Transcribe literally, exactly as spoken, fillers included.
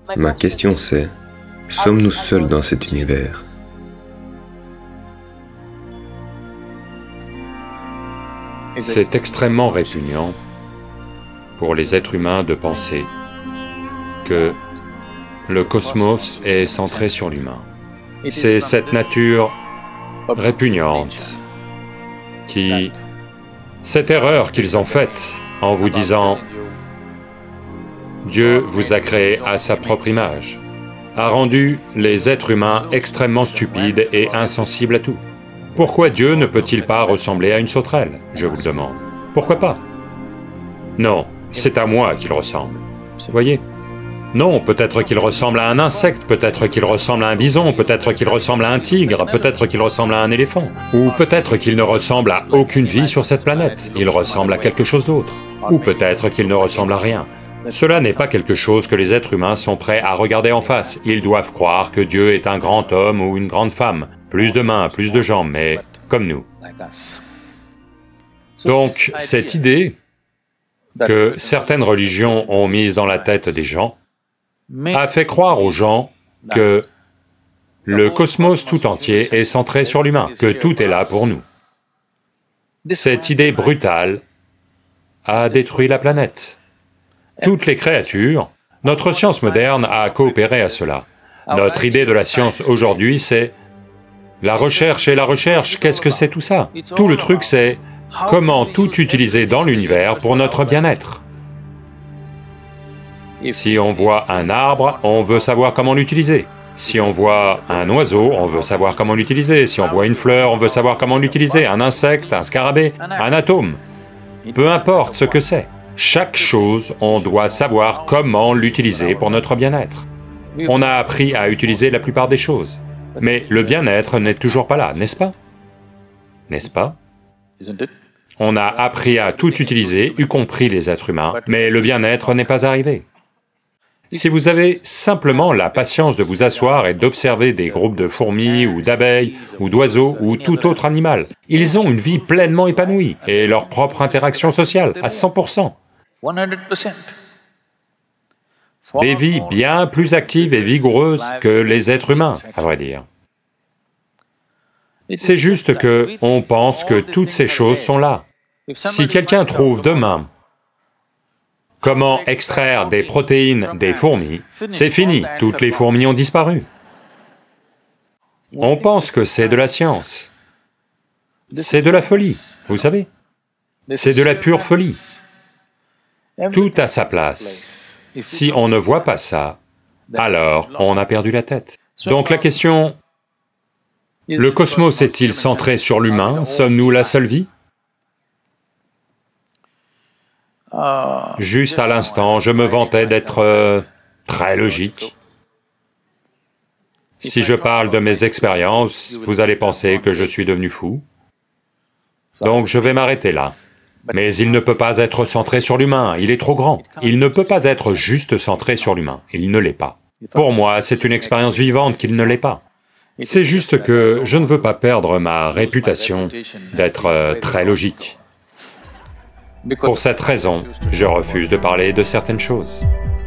Ma question c'est, sommes-nous seuls dans cet univers? C'est extrêmement répugnant pour les êtres humains de penser que le cosmos est centré sur l'humain. C'est cette nature répugnante qui... cette erreur qu'ils ont faite en vous disant « Dieu vous a créé à sa propre image », a rendu les êtres humains extrêmement stupides et insensibles à tout. Pourquoi Dieu ne peut-il pas ressembler à une sauterelle, je vous le demande? Pourquoi pas? Non, c'est à moi qu'il ressemble, vous voyez? Non, peut-être qu'il ressemble à un insecte, peut-être qu'il ressemble à un bison, peut-être qu'il ressemble à un tigre, peut-être qu'il ressemble à un éléphant, ou peut-être qu'il ne ressemble à aucune vie sur cette planète, il ressemble à quelque chose d'autre, ou peut-être qu'il ne ressemble à rien. Cela n'est pas quelque chose que les êtres humains sont prêts à regarder en face, ils doivent croire que Dieu est un grand homme ou une grande femme, plus de mains, plus de jambes, mais comme nous. Donc, cette idée que certaines religions ont mise dans la tête des gens a fait croire aux gens que le cosmos tout entier est centré sur l'humain, que tout est là pour nous. Cette idée brutale a détruit la planète. Toutes les créatures, notre science moderne a coopéré à cela. Notre idée de la science aujourd'hui, c'est la recherche et la recherche, qu'est-ce que c'est tout ça? Tout le truc c'est comment tout utiliser dans l'univers pour notre bien-être. Si on voit un arbre, on veut savoir comment l'utiliser. Si on voit un oiseau, on veut savoir comment l'utiliser. Si on voit une fleur, on veut savoir comment l'utiliser. Un insecte, un scarabée, un atome. Peu importe ce que c'est. Chaque chose, on doit savoir comment l'utiliser pour notre bien-être. On a appris à utiliser la plupart des choses, mais le bien-être n'est toujours pas là, n'est-ce pas? N'est-ce pas? On a appris à tout utiliser, y compris les êtres humains, mais le bien-être n'est pas arrivé. Si vous avez simplement la patience de vous asseoir et d'observer des groupes de fourmis ou d'abeilles ou d'oiseaux ou tout autre animal, ils ont une vie pleinement épanouie et leur propre interaction sociale à cent pour cent. Des vies bien plus actives et vigoureuses que les êtres humains, à vrai dire. C'est juste que on pense que toutes ces choses sont là. Si quelqu'un trouve demain comment extraire des protéines des fourmis, c'est fini, toutes les fourmis ont disparu. On pense que c'est de la science. C'est de la folie, vous savez. C'est de la pure folie. Tout a sa place. Si on ne voit pas ça, alors on a perdu la tête. Donc la question, le cosmos est-il centré sur l'humain? Sommes-nous la seule vie? Juste à l'instant, je me vantais d'être euh, très logique. Si je parle de mes expériences, vous allez penser que je suis devenu fou. Donc je vais m'arrêter là. Mais il ne peut pas être centré sur l'humain, il est trop grand. Il ne peut pas être juste centré sur l'humain, il ne l'est pas. Pour moi, c'est une expérience vivante qu'il ne l'est pas. C'est juste que je ne veux pas perdre ma réputation d'être euh, très logique. Pour cette raison, je refuse de parler de certaines choses.